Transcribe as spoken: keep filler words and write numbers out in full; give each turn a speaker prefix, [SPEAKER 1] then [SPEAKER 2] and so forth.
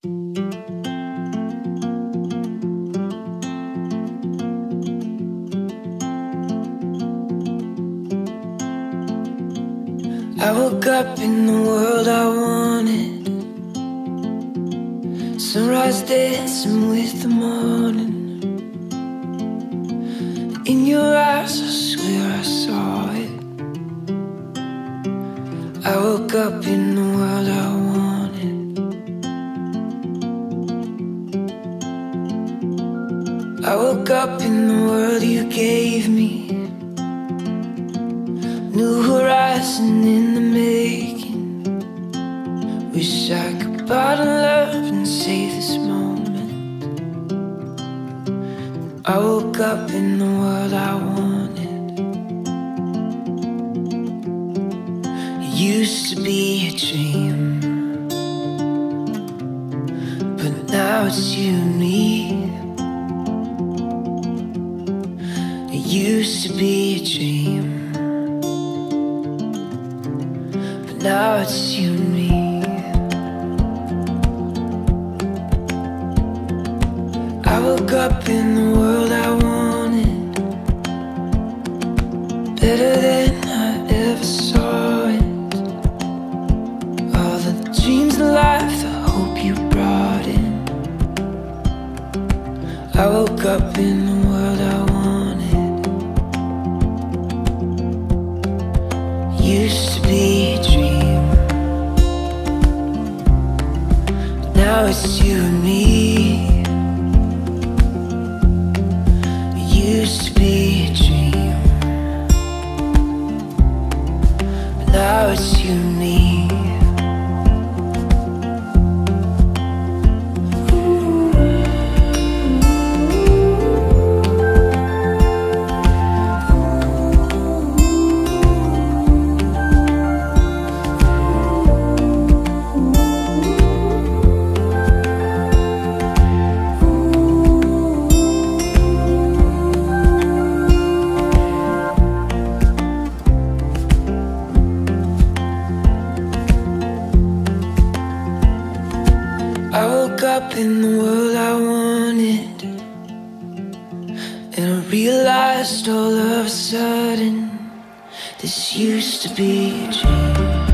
[SPEAKER 1] I woke up in the world I wanted, sunrise dancing with the morning. In your eyes, I swear I saw it. I woke up in the world I wanted. I woke up in the world you gave me, new horizon in the making. Wish I could bottle up and save this moment. I woke up in the world I wanted. It used to be a dream, but now it's you and me. It used to be a dream, now it's you and me. I woke up in the world I wanted, better than I ever saw it. All the dreams of life, the hope you brought in. I woke up in the world I wanted. Used to be a dream, now it's you and me. It used to be a dream, but now it's you and me. I woke up in the world I wanted, and I realized all of a sudden this used to be a dream.